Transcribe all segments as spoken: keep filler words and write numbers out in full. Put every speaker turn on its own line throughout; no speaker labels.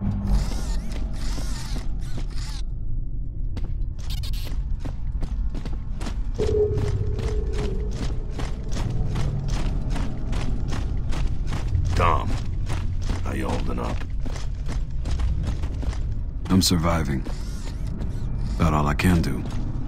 Tom, how you holding up?
I'm surviving. About all I can do.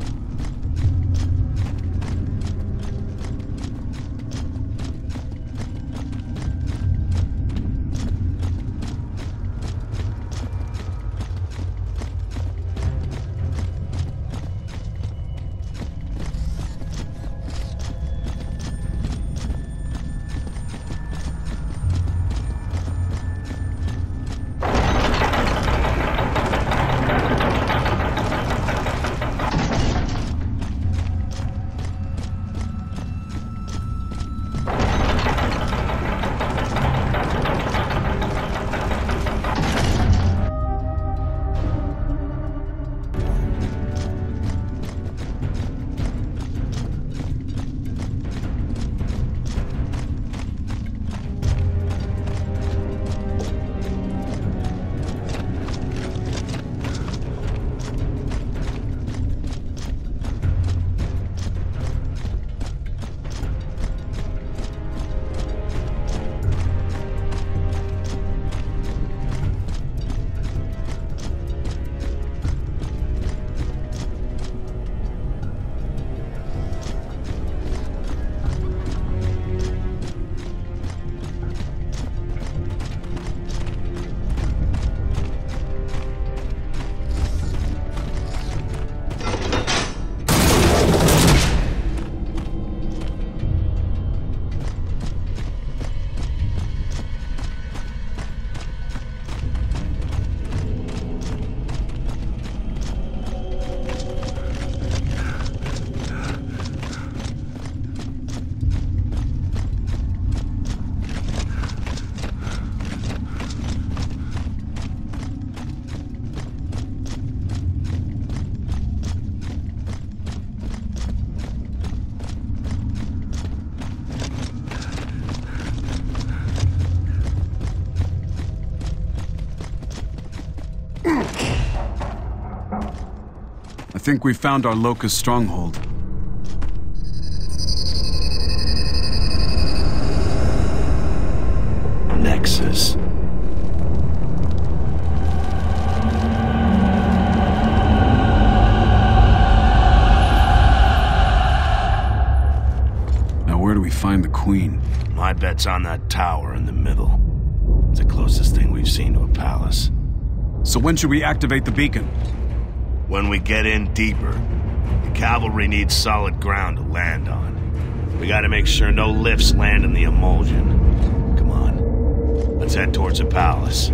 I think we found our Locust stronghold.
Nexus.
Now where do we find the Queen?
My bet's on that tower in the middle. It's the closest thing we've seen to a palace.
So when should we activate the beacon?
When we get in deeper. The cavalry needs solid ground to land on. We gotta make sure no lifts land in the emulsion. Come on. Let's head towards the palace.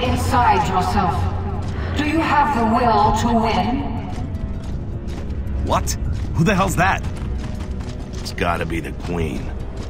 inside yourself. Do you have the will to win?
What? Who the hell's that?
It's gotta be the Queen.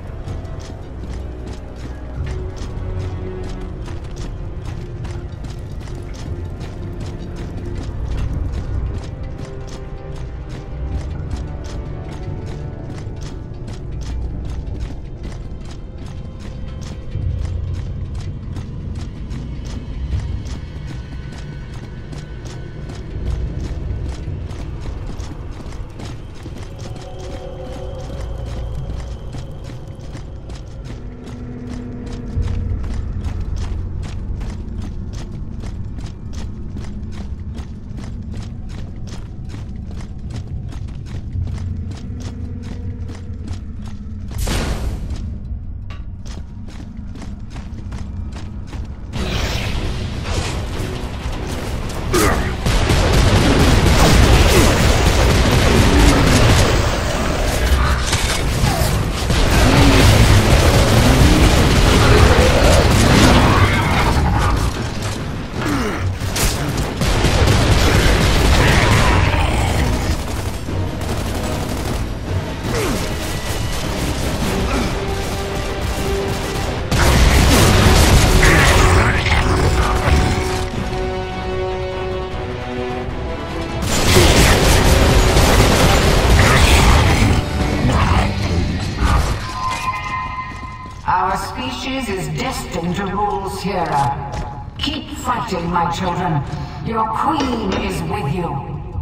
Our species is destined to rule Sierra. Keep fighting, my children. Your queen is with you.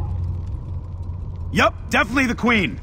Yup, definitely the Queen.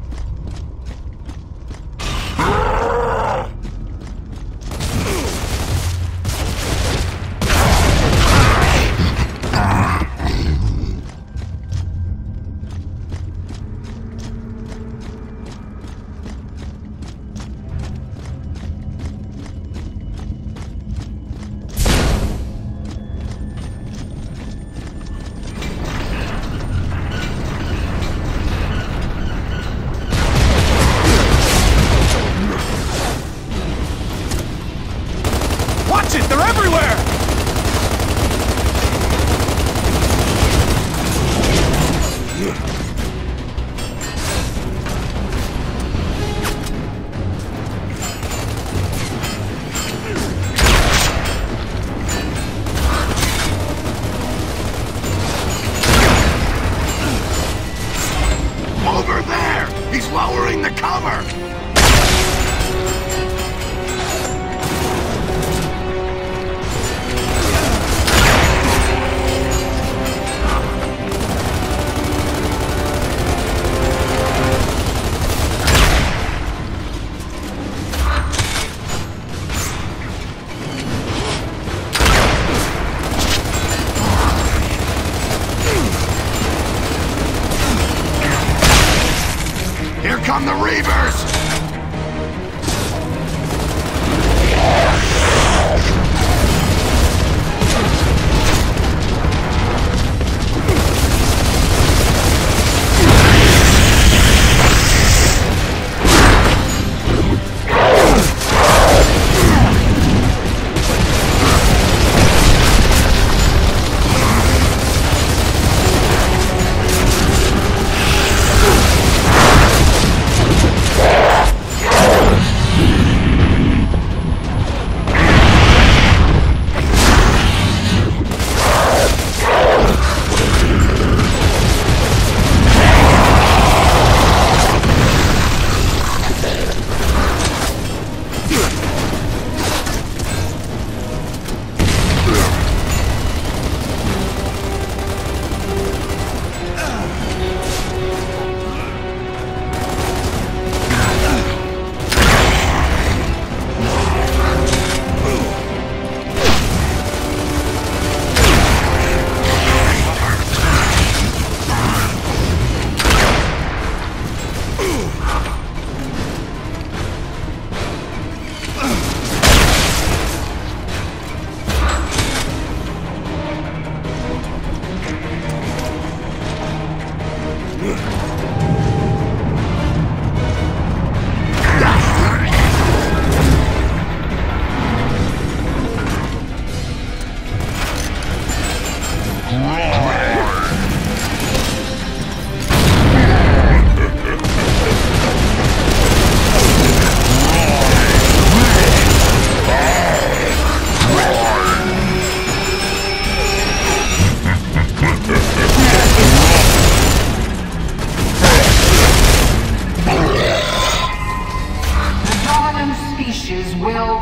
Watch it! They're everywhere!
Over there! He's lowering the cover! Here come the Reavers!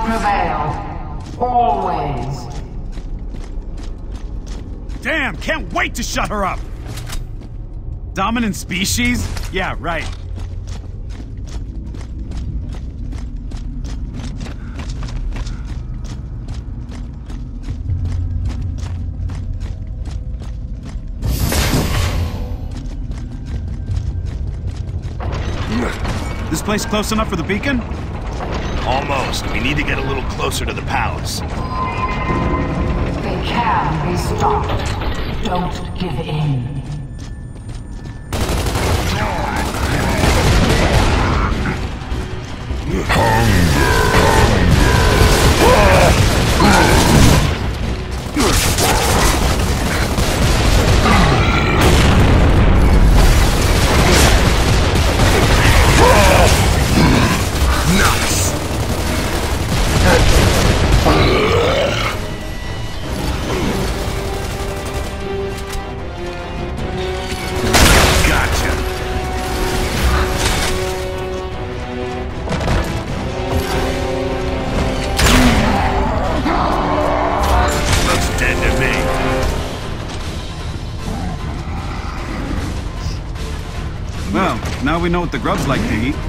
prevail. Always.
Damn, can't wait to shut her up! Dominant species? Yeah, right. This place close enough for the beacon?
Almost. We need to get a little closer to the palace.
They can be stopped. Don't give in.
Well, now we know what the grubs like to eat.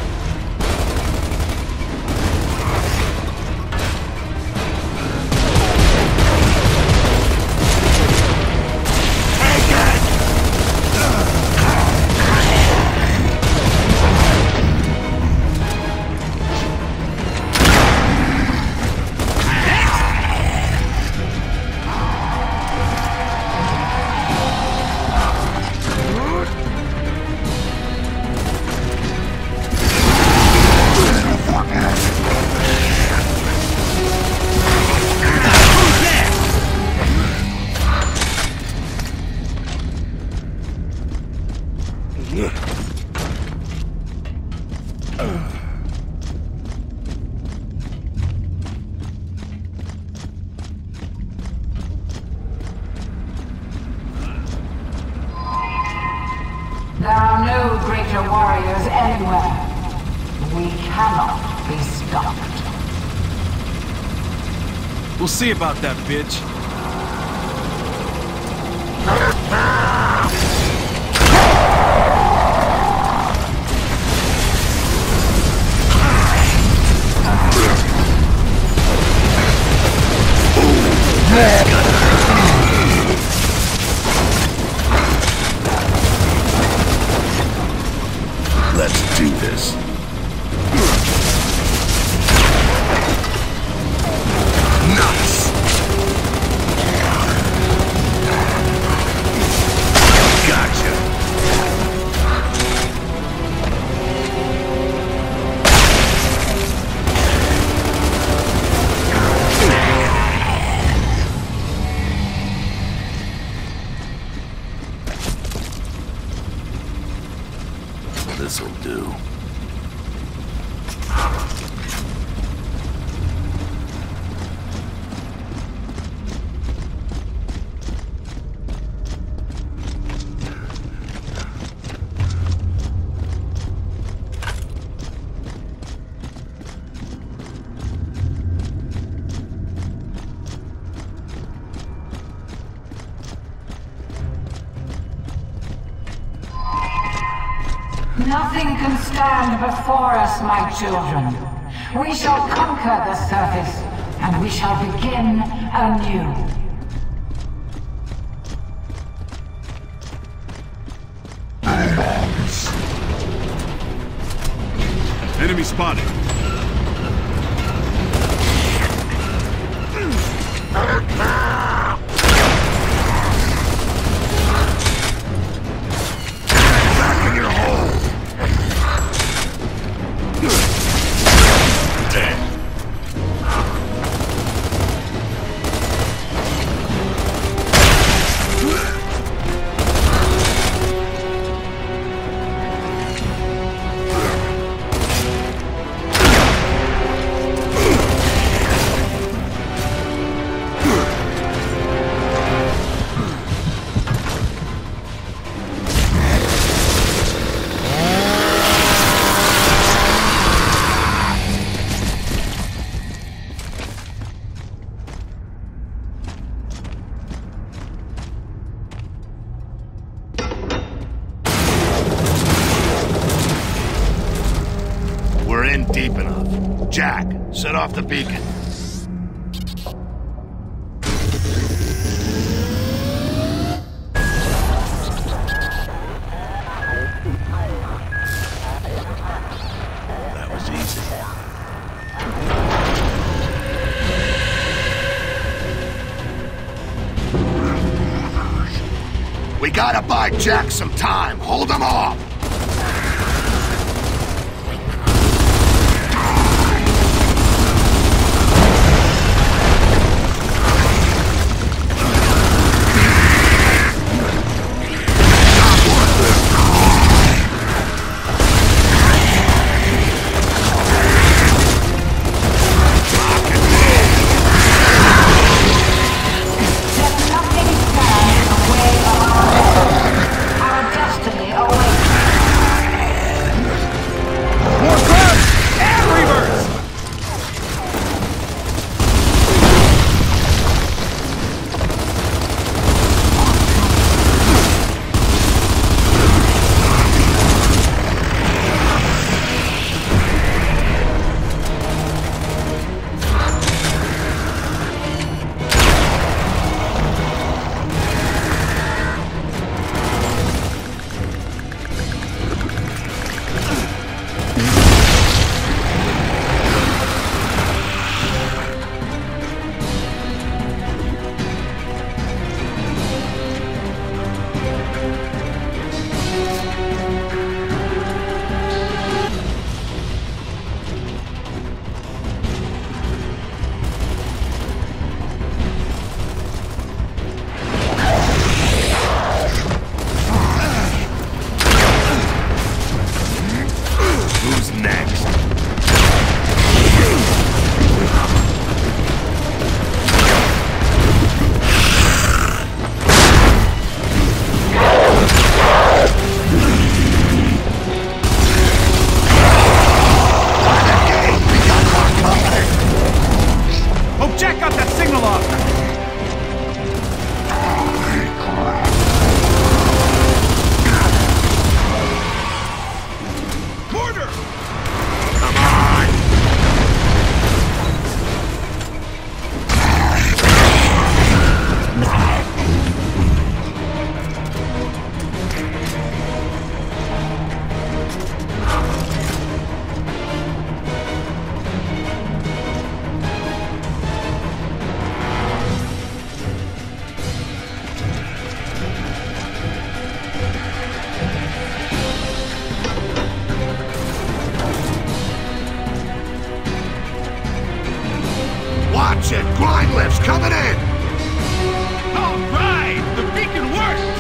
There are no greater warriors anywhere. We cannot be stopped.
We'll see about that, bitch.
Let's do this. Nice. Gotcha. This'll do.
Nothing can stand before us, my children. We shall conquer the surface, and we shall begin anew.
Enemy spotted.
Back in your hole. Dead. in deep enough. Jack, set off the beacon. That was easy. We gotta buy Jack some time. Hold him off! Watch it! Grind lifts coming in!
All right! The beacon worked!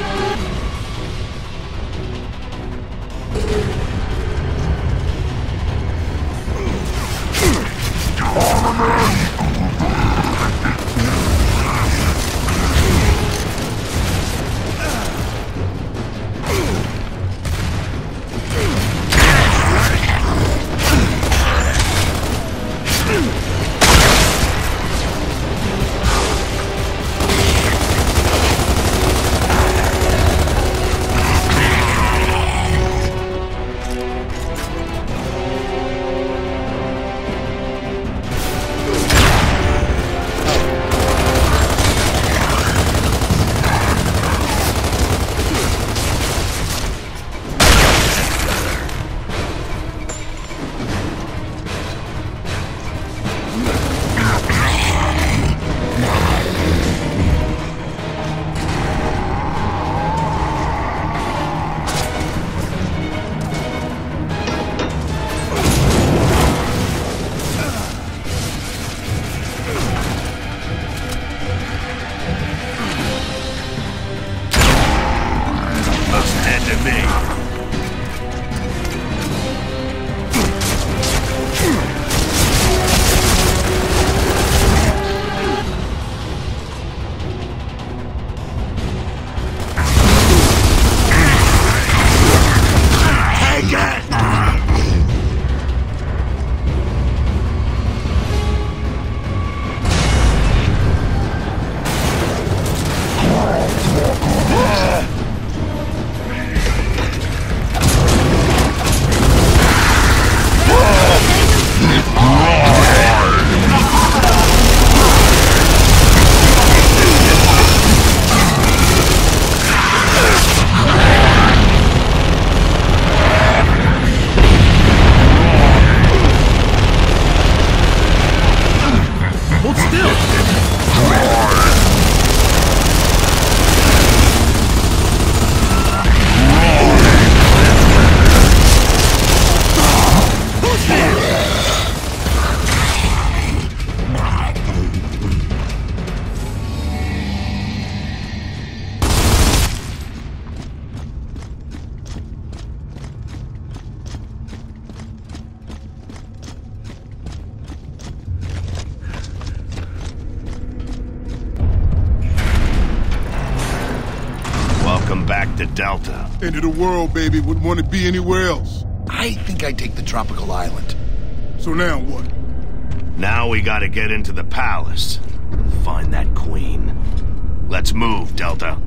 Delta.
End of the world, baby. Wouldn't want to be anywhere else.
I think I'd take the tropical island.
So now what?
Now we gotta get into the palace and find that queen. Let's move, Delta.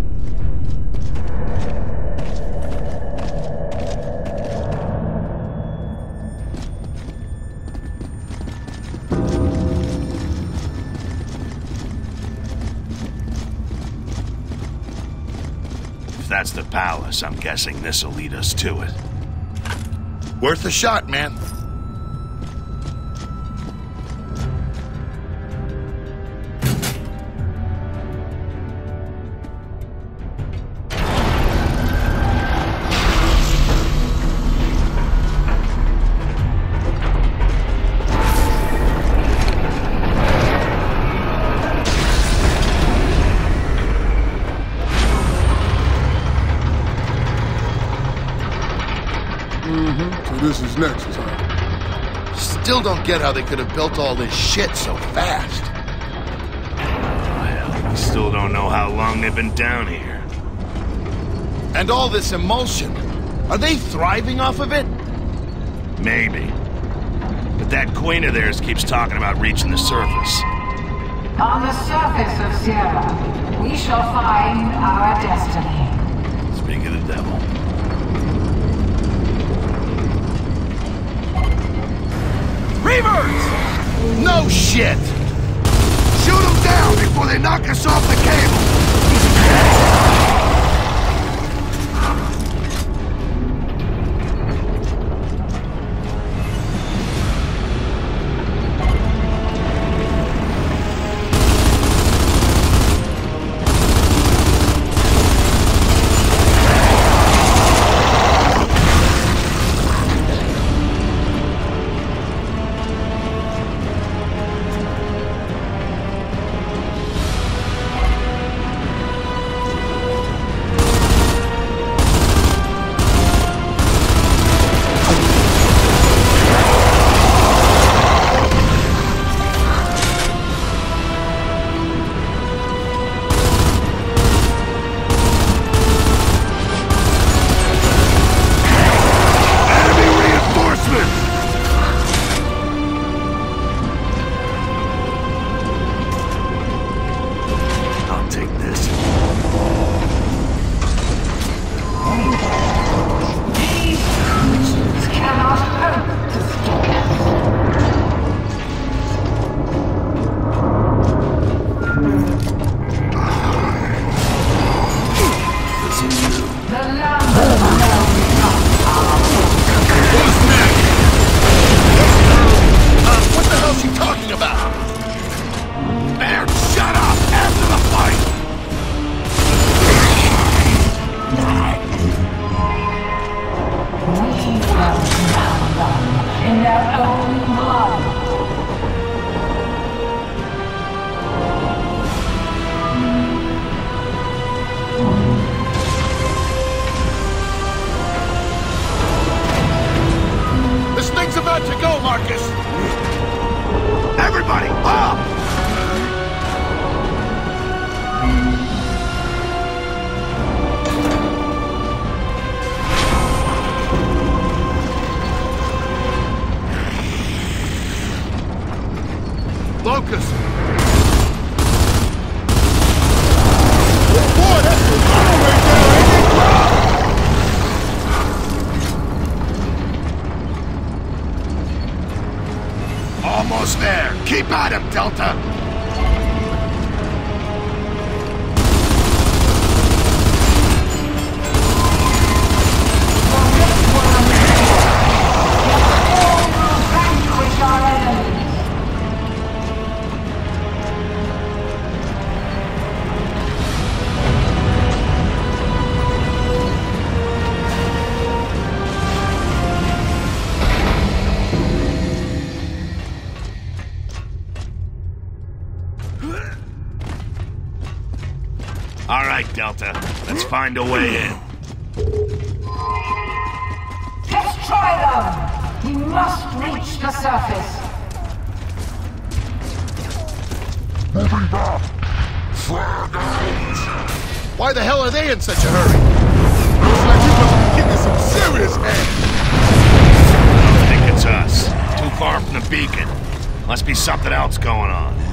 If that's the palace, I'm guessing this'll lead us to it.
Worth a shot, man.
This is Nexus, huh?
Still don't get how they could have built all this shit so fast.
Oh, hell, we still don't know how long they've been down here.
And all this emulsion. Are they thriving off of it?
Maybe. But that queen of theirs keeps talking about reaching the surface.
On the surface of Sierra, we shall find our destiny.
Speak of the devil.
Reavers!
No shit! Shoot them down before they knock us off the cable!
Almost there. Keep at him, Delta. All right, Delta. Let's find a way in.
Destroy them! We must reach the surface.
Moving back. Flag out.
Why the hell are they in such a hurry?
some serious ass.
I don't think it's us. Too far from the beacon. Must be something else going on.